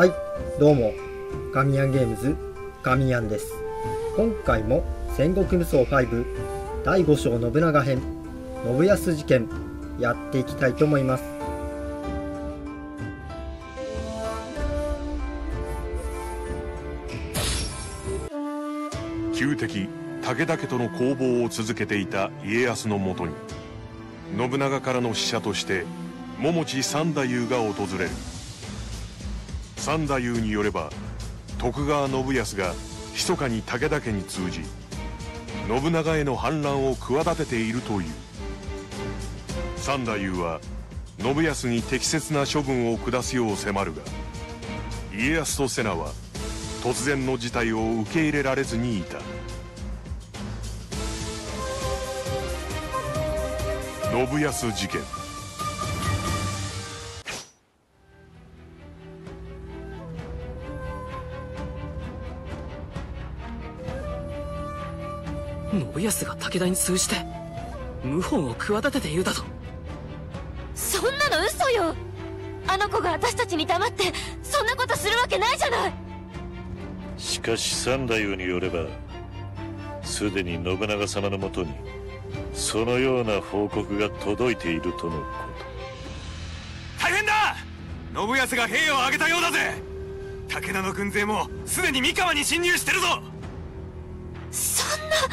はい、どうもガミヤンゲームズガミヤンです。今回も戦国無双5第5章信長編信康事件やっていきたいと思います。 旧敵武田家との攻防を続けていた家康のもとに信長からの使者として桃地三太夫が訪れる。三太夫によれば徳川信康が密かに武田家に通じ信長への反乱を企てているという。三太夫は信康に適切な処分を下すよう迫るが、家康と瀬名は突然の事態を受け入れられずにいた。信康事件。 信康が武田に通じて謀反を企てているだと。 そんなの嘘よ。あの子が私たちに黙ってそんなことするわけないじゃない。 しかし三太夫によればすでに信長様のもとにそのような報告が届いているとのこと。 大変だ。信康が兵を挙げたようだぜ。武田の軍勢もすでに三河に侵入してるぞ。 そんな。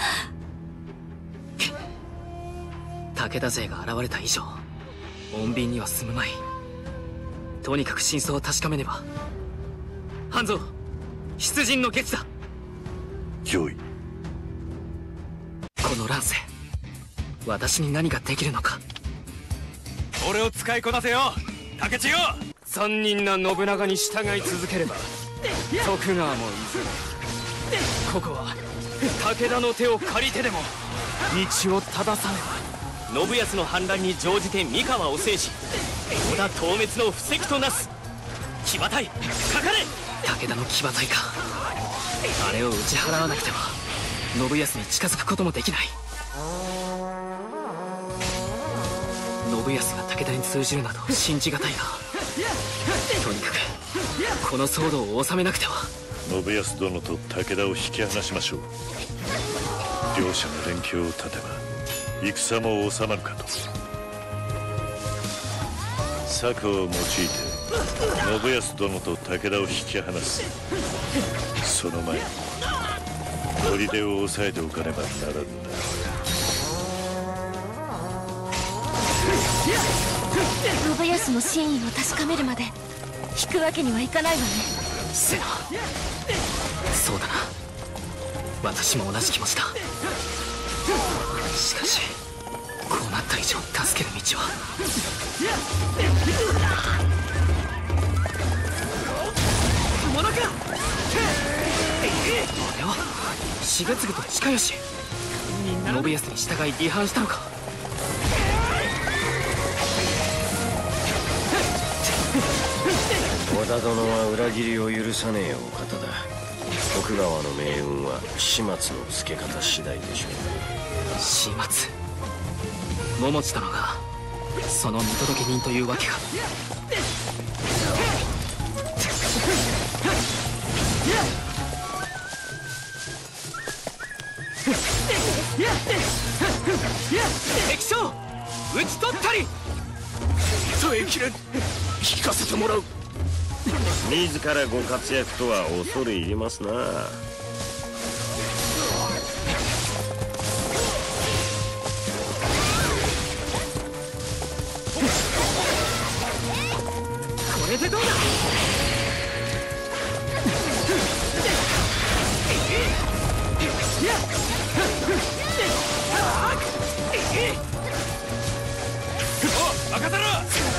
武田勢が現れた以上穏便には進むまい。とにかく真相を確かめねば。半蔵、出陣の決だ。 よい。 この乱世私に何ができるのか。 俺を使いこなせよ竹千代。 残忍な信長に従い続ければ徳川もいずれ。ここは武田の手を借りてでも道を正さねば。 信康の反乱に乗じて三河を制し織田討滅の布石となす。騎馬隊かかれ。武田の騎馬隊か。あれを打ち払わなくては信康に近づくこともできない。信康が武田に通じるなど信じがたいが、とにかくこの騒動を収めなくては。 信康殿と武田を引き離しましょう。両者の連携を立てば戦も収まるかと。策を用いて信康殿と武田を引き離す。その前に砦を押さえておかねばならんな。 信康の真意を確かめるまで引くわけにはいかないわね。 瀬名、そうだな、私も同じ気持ちだ。しかしこうなった以上助ける道は。友中、あれは重次と近吉。信康に従い離反したのか。 織田殿は裏切りを許さねえお方だ。徳川の命運は始末のつけ方次第でしょう。 始末、桃地殿がその見届け人というわけか。敵将討ち取ったり。 耐えきれん。引かせてもらう。 自らご活躍とは恐れ入りますな。 これでどうだ。 お任せろ。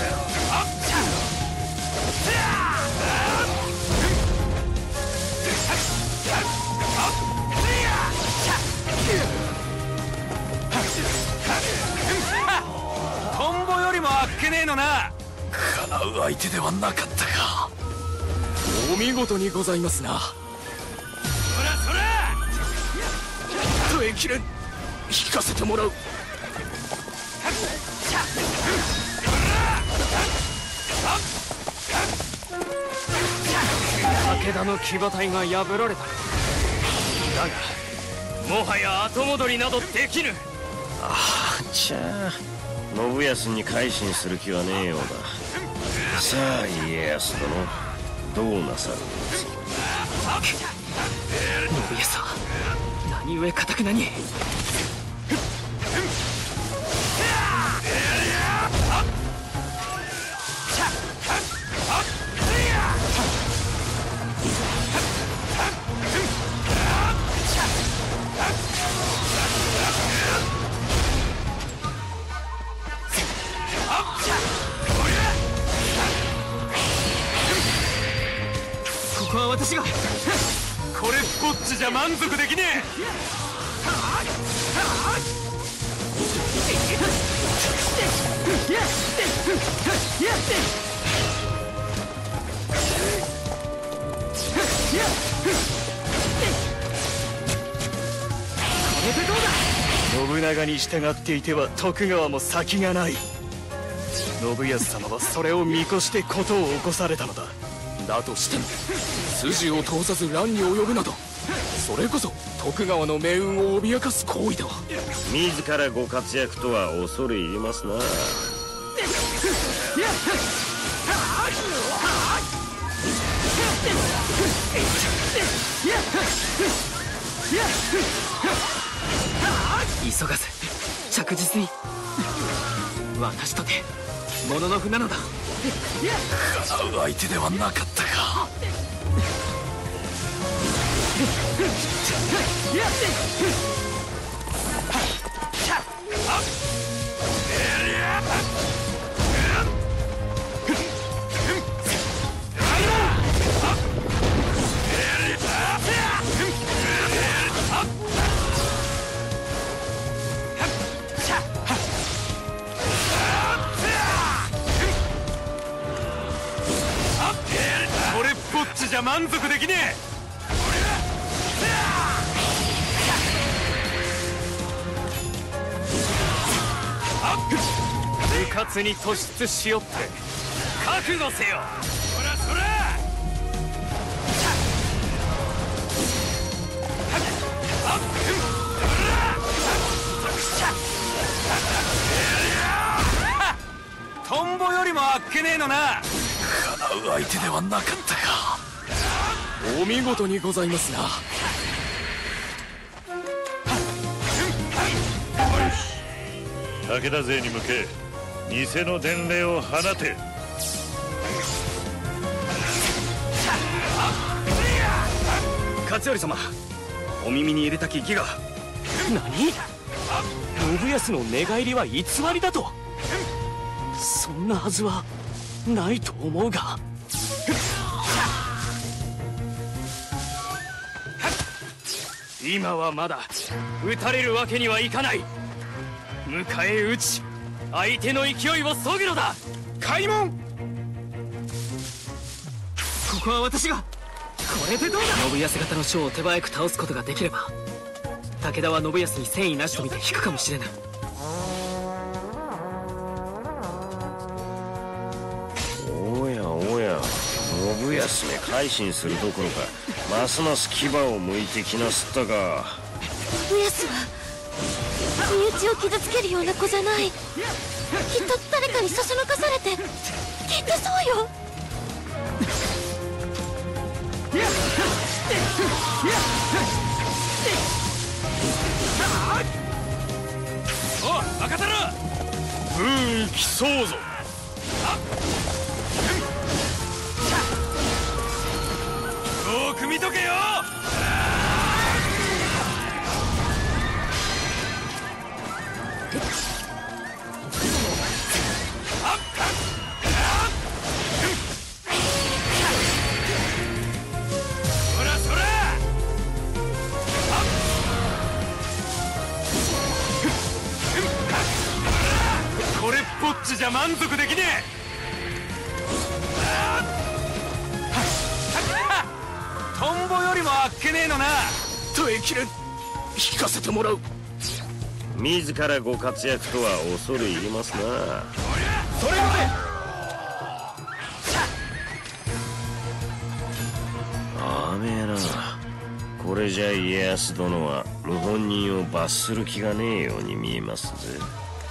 トンボよりもあっけねえのな。 叶う相手ではなかったか。お見事にございますな。 そらそら。 耐えきれん。引かせてもらう。 武田の騎馬隊が破られた。だがもはや後戻りなどできぬ。 ああ、じゃあ信康に改心する気はねえようだ。さあ家康殿、どうなさるのですか。 信康は何故かたくなに。ここは私が。 これっぽっちじゃ満足できねえ。 信長に従っていては徳川も先がない。信康様はそれを見越して事を起こされたのだ。だとしても筋を通さず乱に及ぶなど、それこそ徳川の命運を脅かす行為だ。 自らご活躍とは恐れ入りますな。 急がず着実に。私とてもののふなのだ。 相手ではなかったか。 これっぽっちじゃ満足できねえ。 うかつに突出しよって覚悟せよ。 そらそら。トンボよりもあっけねえのな。 叶う相手ではなかったか。お見事にございますな。 武田勢に向け偽の伝令を放て。 勝頼様、お耳に入れたき義が。何？信康の寝返りは偽りだと。そんなはずはないと思うが。 今はまだ撃たれるわけにはいかない。迎え撃ち相手の勢いを削ぐのだ。開門。 ここは私が。これでどうだ。信康方の将を手早く倒すことができれば、武田は信康に戦意なしと見て引くかもしれぬ。 おやおや、信康め改心するどころかますます牙を向いてきなすったか。 信康は身内を傷つけるような子じゃない。きっと誰かにそそのかされて。きっとそうよ。 お、バカ太郎。 武運競うぞ。 よく見とけよ。そらそら。これっぽっちじゃ満足できねえ。トンボよりもあっけねえのな。 耐えきれん。引かせてもらう。 自らご活躍とは恐れ入りますな。 それまで。 めえな。これじゃ家康殿は謀反人を罰する気がねえように見えますぜ。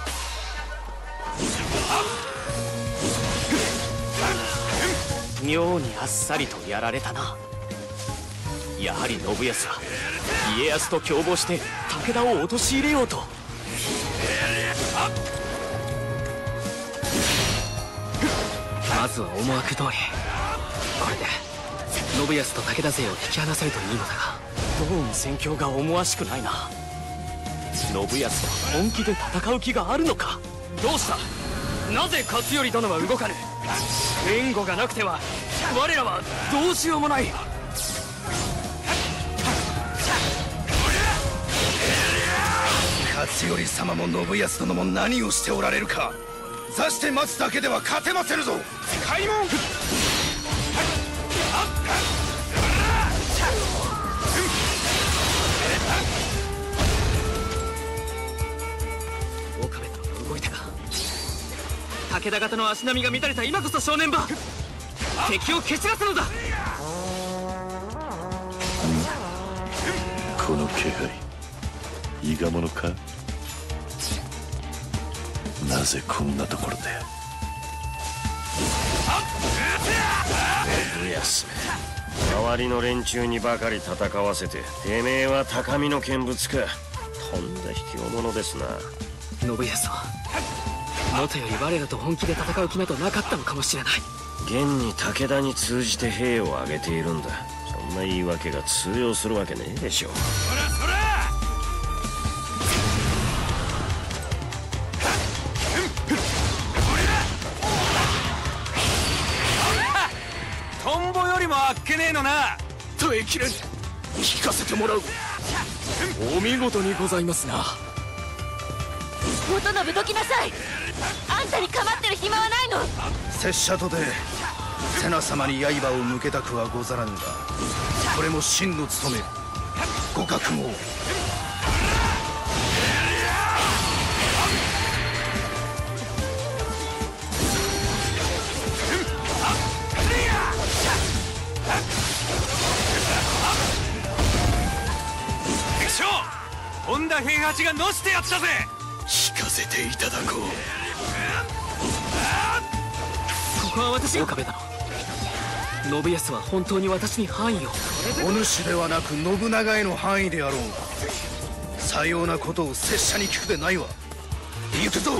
妙にあっさりとやられたな。やはり信康は家康と共謀して武田を陥れようと。まずは思惑通り、これで信康と武田勢を引き離せるといいのだが、どうも戦況が思わしくないな。信康は本気で戦う気があるのか。どうした。なぜ勝頼殿は動かぬ。援護がなくては我らはどうしようもない。 勝頼様も信康殿も何をしておられるか。座して待つだけでは勝てませぬぞ。開門。 岡部殿が動いたか。武田方の足並みが乱れた今こそ正念場。敵を蹴散らすのだ。 この気配、伊賀者か。なぜこんなところで。 信康め、周りの連中にばかり戦わせて、てめえは高みの見物か。とんだ卑怯者ですな。 信康はもとより我らと本気で戦う気などなかったのかもしれない。 現に武田に通じて兵を挙げているんだ。そんな言い訳が通用するわけねえでしょう。 トンボよりもあっけねえのな。 耐えきれん。聞かせてもらう。お見事にございますな。 元信どきなさい。あんたに構ってる暇はないの。 拙者とで瀬名様に刃を向けたくはござらんが、これも真の務め。ご覚悟を。 敵将本田平八がのしてやったぜ。 聞かせていただこう。 ここは私。岡部殿、信康は本当に私に範囲を。 お主ではなく信長への範囲であろうが、さようなことを拙者に聞くでないわ。行くぞ。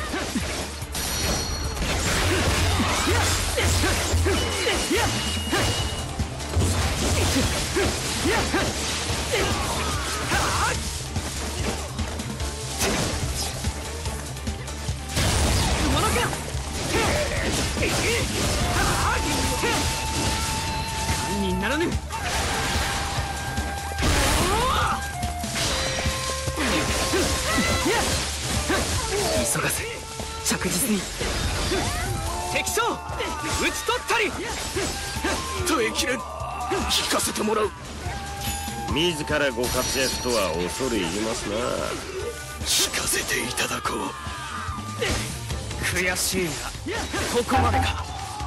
にならぬ。急がせ着実に。敵将討ち取ったり。 耐えきれん。聞かせてもらう。 自らご活躍とは恐れ入りますな。 聞かせていただこう。 悔しいがここまでか。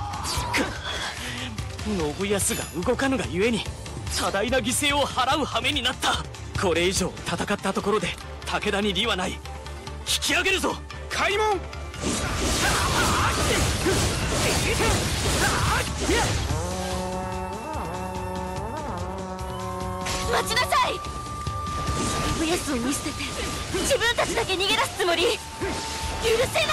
信康が動かぬがゆえに多大な犠牲を払う羽目になった。これ以上戦ったところで武田に利はない。引き上げるぞ開門。 待ちなさい。信康を見捨てて自分たちだけ逃げ出すつもり。許せない。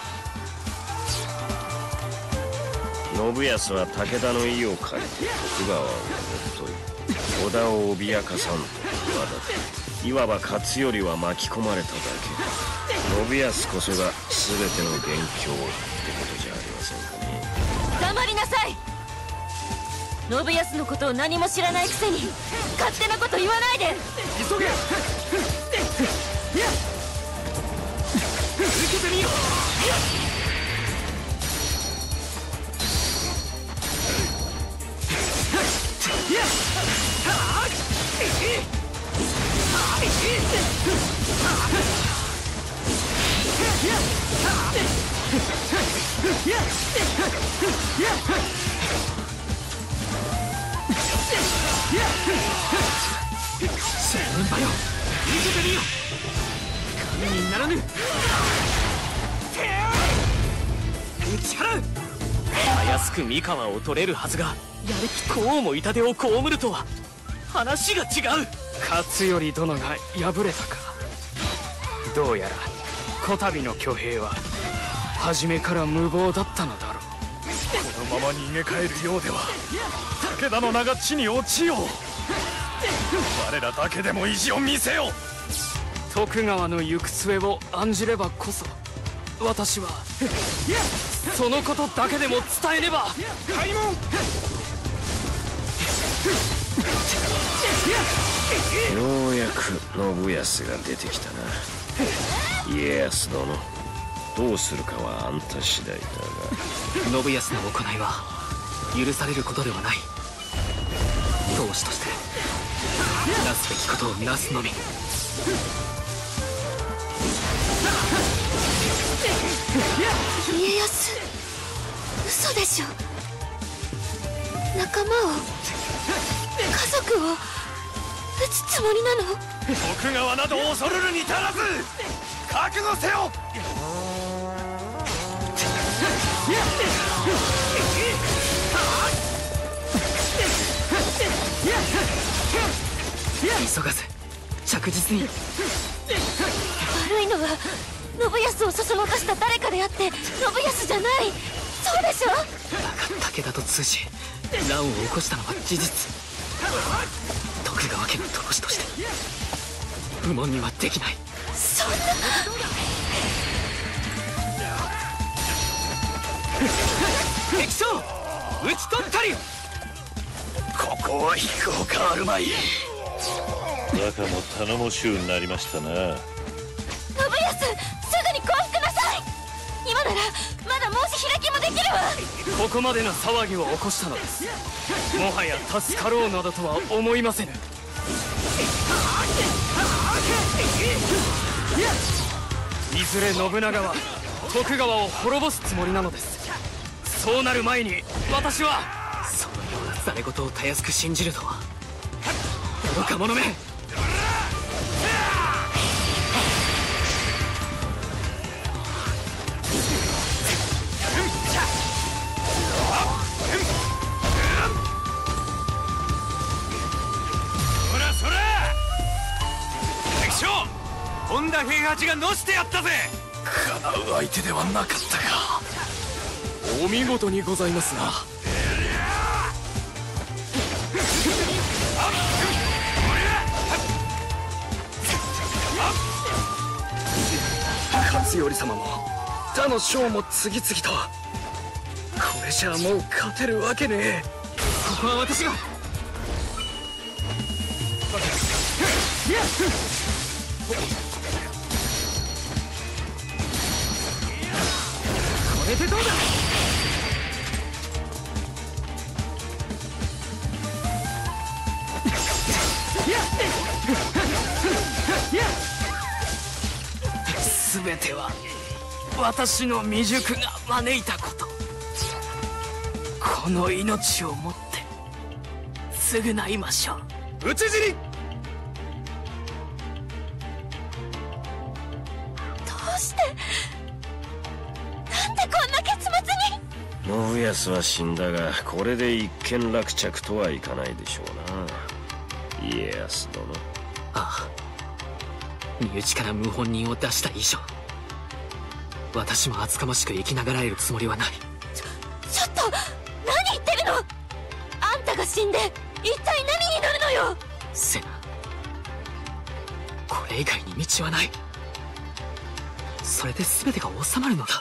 信康は武田の意を借りて徳川を乗っ取り、織田を脅かさんと企て、いわば勝頼は巻き込まれただけ。信康こそが全ての元凶ってことじゃありませんかね。 黙りなさい。信康のことを何も知らないくせに勝手なこと言わないで。 急げ。受けてみよう。 正念場よ、見せてみよ。神にならぬ打ち払う。たやすく三河を取れるはずが、やる気こうも痛手を被るとは話が違う。 勝頼殿が敗れたか。どうやらこたびの挙兵は初めから無謀だったのだろう。このまま逃げ帰るようでは武田の名が地に落ちよう。我らだけでも意地を見せよう。徳川の行く末を案じればこそ、私はそのことだけでも伝えねば。開門。 ようやく信康が出てきたな。家康殿、どうするかはあんた次第だが。 信康の行いは許されることではない。当主としてなすべきことをなすのみ。 家康、嘘でしょ。仲間を、家族を撃つつもりなの？ 徳川など恐るるに足らず、覚悟せよ。 急がず着実に。 悪いのは信康をそそのかした誰かであって信康じゃない。そうでしょ。 だが武田と通じ乱を起こしたのは事実。徳川家の当主として不問にはできない。 そんな。 敵将討ち取ったり。 ここは引くほかあるまい。 バカも頼もしゅうになりましたな。 信康、すぐに降伏なさい。今ならまだ申し開きもできるわ。 ここまでの騒ぎを起こしたのです。もはや助かろうなどとは思いませぬ。いずれ信長は徳川を滅ぼすつもりなのです。そうなる前に私は。 そのようなざれ言をたやすく信じるとは愚か者め。 本田平八がのしてやったぜ。 かなう相手ではなかったか。お見事にございますな。勝頼様も他の将も次々と。これじゃもう勝てるわけねえ。 ここは私が。これでどうだ。 全ては私の未熟が招いたこと。この命をもって償いましょう。討ち死に。 どうして、なんでこんな結末に。 信康は死んだが、これで一件落着とはいかないでしょうな、家康殿。 ああ、身内から謀反人を出した以上、私も厚かましく生きながらえるつもりはない。 ちょっと何言ってるの。あんたが死んで一体何になるのよ。 セナ、これ以外に道はない。それで全てが収まるのだ。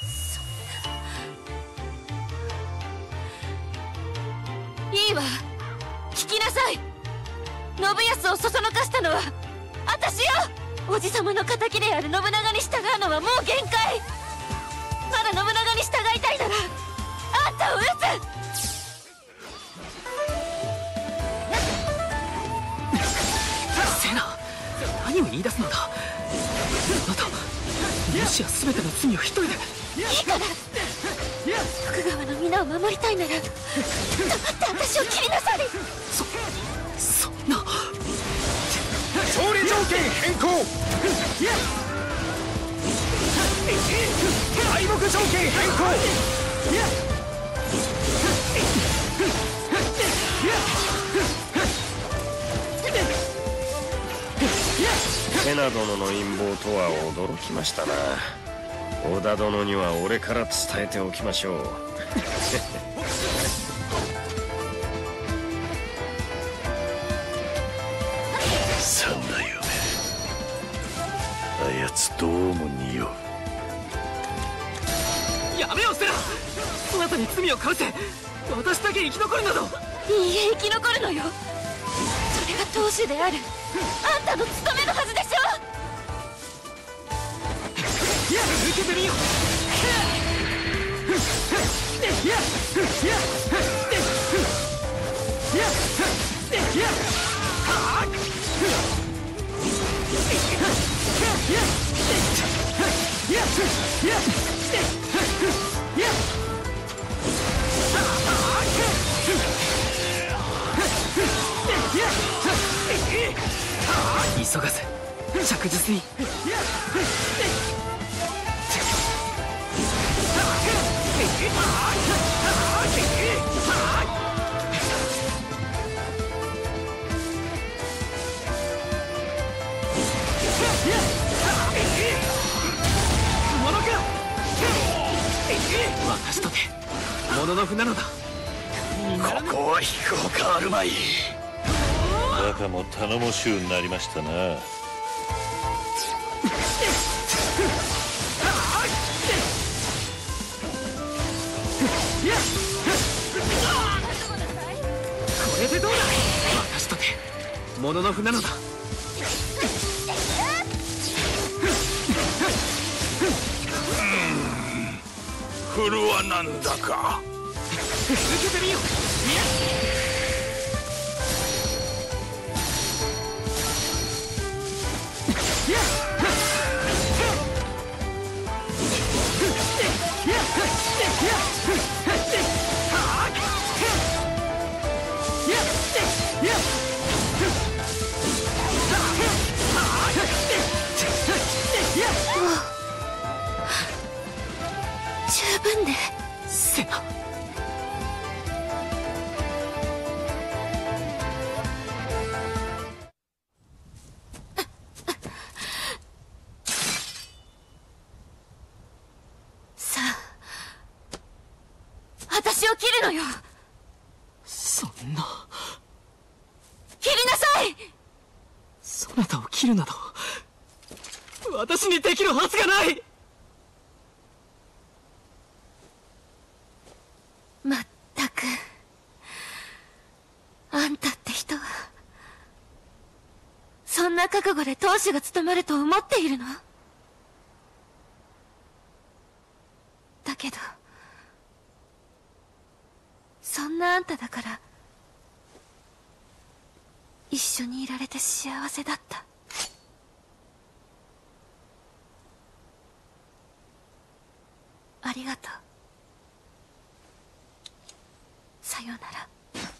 いいわ、聞きなさい。信康をそそのかしたのは私よ。おじさまの敵である信長に従うのはもう限界。まだ信長に従いたいならあんたを撃つ。セナ、何を言い出すのだ。あなた、もしや全ての罪を一人で。 いいから、 徳川の皆を守りたいなら黙って私を切りなさい。 そんな。 勝利条件変更。敗北条件変更。 瀬名殿の陰謀とは驚きましたな。織田殿には俺から伝えておきましょう。三太夫め、あやつどうも匂う。 やめよセナ、そなたに罪をかぶせ私だけ生き残るなど。 いいえ、生き残るのよ。それが当主であるあんたの務めのはずでしょ。 受けてみよ。急がず着実に。物か。私とて物の船なのだ。 ここは飛行かあるまい。バカも頼もしゅうなりましたな。 これでどうだ。私とて物の船なのだ。 振るはなんだか。 受けてみよ。 十分で。 セナ。 さあ、私を切るのよ。 そんな。 切りなさい。 そなたを切るなど私にできるはずがない。 まったく、あんたって人はそんな覚悟で当主が務まると思っているの？だけどそんなあんただから一緒にいられて幸せだった。ありがとう。さようなら。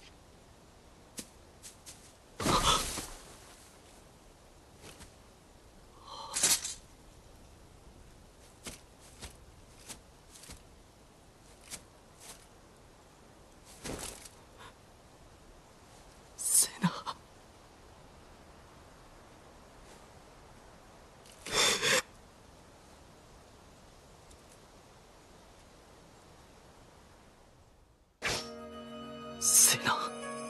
セナ。セナ、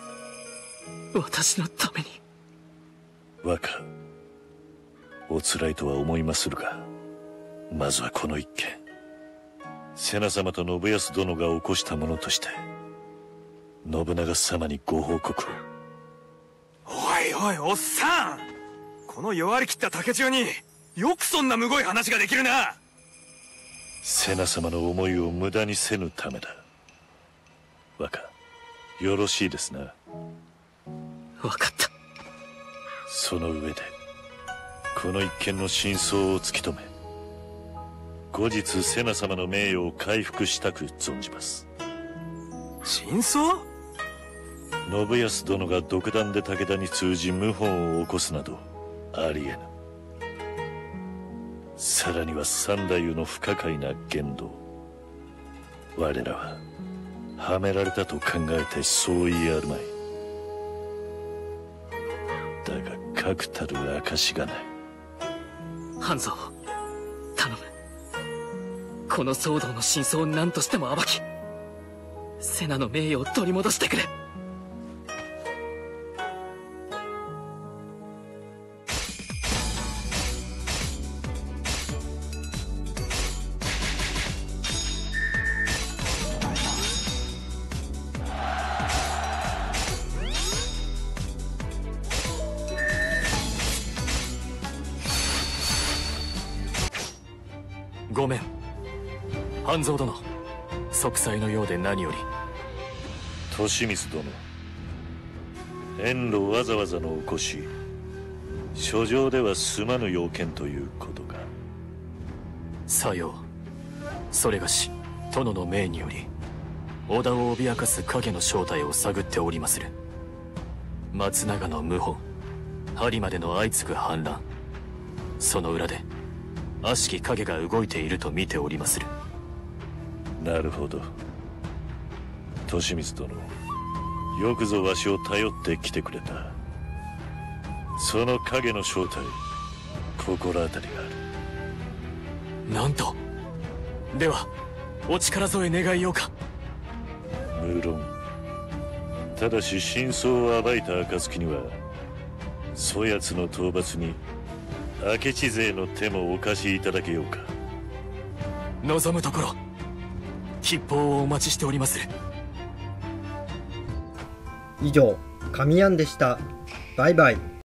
私のために。 若、おつらいとは思いまするが、まずはこの一件、瀬名様と信康殿が起こしたものとして信長様にご報告を。 おいおい、おっさん、この弱り切った竹千代によくそんなむごい話ができるな。 瀬名様の思いを無駄にせぬためだ。若、よろしいですな。 分かった。 その上でこの一件の真相を突き止め、 後日瀬名様の名誉を回復したく存じます。 真相？ 信康殿が独断で武田に通じ謀反を起こすなどありえぬ。さらには三太夫の不可解な言動、我らははめられたと考えてそう言いあるまい。だが確たる証がない。 半蔵、頼む。この騒動の真相を何としても暴き、瀬名の名誉を取り戻してくれ。ごめん、半蔵殿。息災のようで何より。 利光殿、遠路わざわざのお越し、書状では済まぬ要件ということか。 さよう。それがし殿の命により織田を脅かす影の正体を探っておりまする。松永の謀反、播磨での相次ぐ反乱、その裏で悪しき影が動いていると見ておりまする。 なるほど。利光殿、よくぞわしを頼って来てくれた。その影の正体、心当たりがある。 なんと。ではお力添え願いようか。 無論。ただし真相を暴いた暁にはそやつの討伐に明智勢の手もお貸しいただけようか。 望むところ吉報をお待ちしておりまする。 以上、神庵でした。バイバイ。